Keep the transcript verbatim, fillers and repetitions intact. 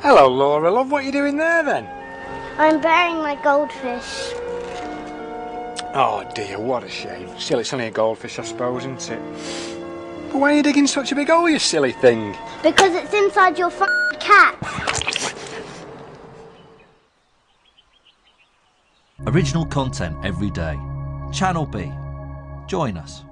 Hello, Laura, love. What are you doing there, then? I'm burying my goldfish. Oh, dear, what a shame. Still, it's only a goldfish, I suppose, isn't it? But why are you digging such a big hole, you silly thing? Because it's inside your f***ing cat. Original content every day. Channel B. Join us.